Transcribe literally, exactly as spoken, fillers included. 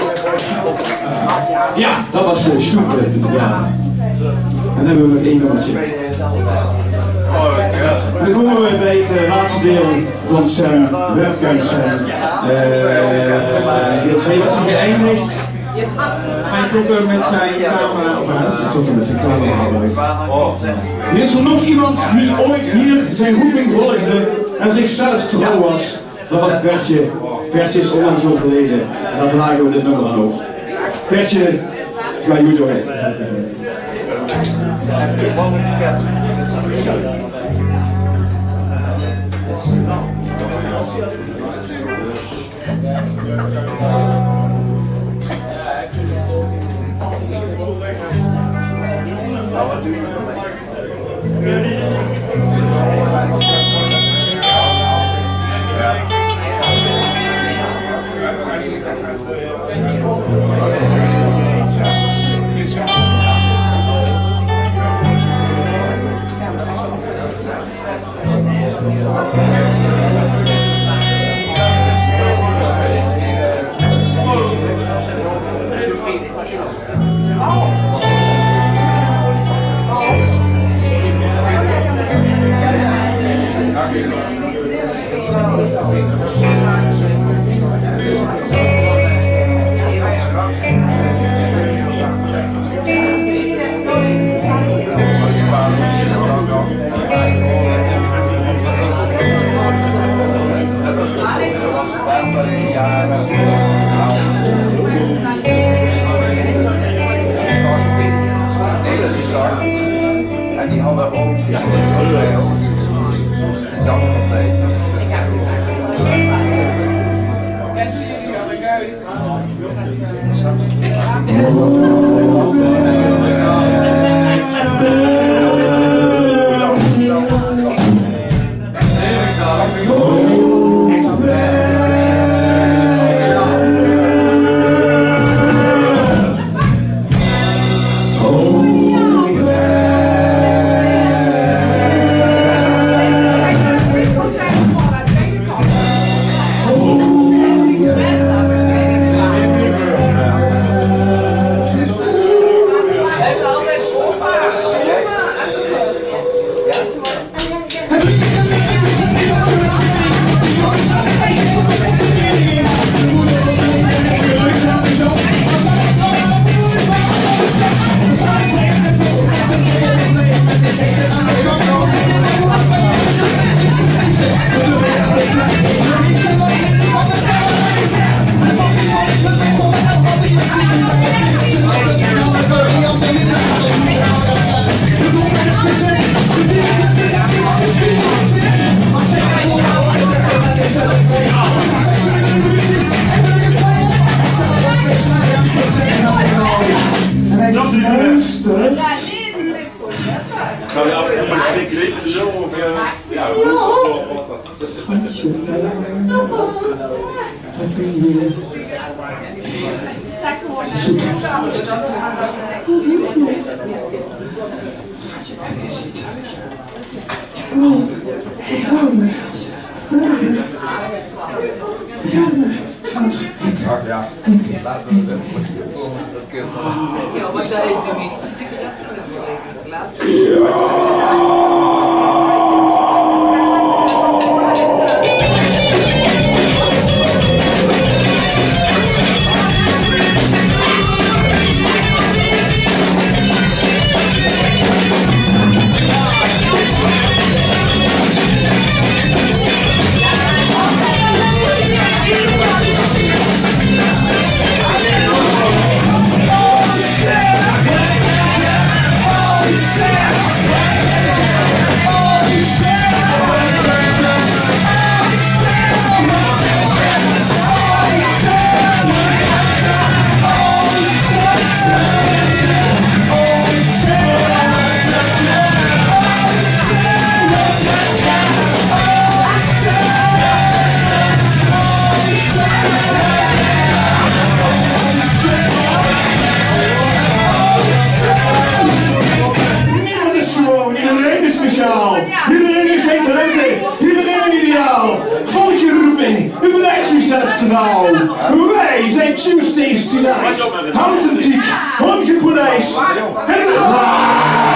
Ja, dat was uh, stoepen. Ja. En dan hebben we nog één nummertje. En dan komen we bij het uh, laatste deel van Sam, Webcam Sem. Uh, deel twee was hij geëindigd. Hij klonk met zijn camera op haar. Tot met zijn camera uit. Nu is er nog iemand die ooit hier zijn roeping volgde en zichzelf trouw was. Dat was Bertje. Bertje is onlangs overleden. En daar dragen we dit nummer aan over. Bertje, het gaat goed doorheen. En die hadden ook ja, Nou ja, ik weet het zo of ja. Wat ben je weer? Schatje, er is iets uit je. Oh, vertel me. Vertel me. Vertel me. Schat. Ach ja, laten we het even. Ja, maar daar is nu niet. Oh, steeds stilijst, authentiek, ongepolijst en raar!